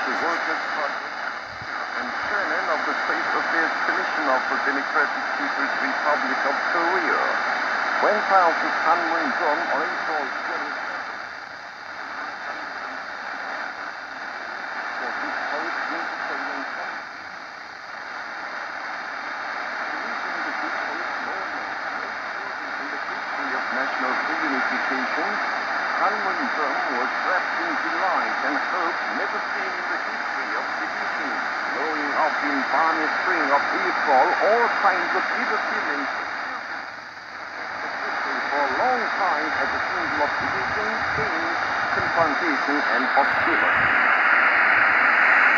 the Workers' Party and chairman of the State Affairs Commission of the Democratic People's Republic of Korea. When Francis Panmunjom on April 20th, for his post Vegetarian national reunification, Panmunjom was wrapped in delight and hope never seen in the history of division, blowing up in balmy spring of April all kinds of bitter feelings for a long time as a symbol of division, change, confrontation, and hostility.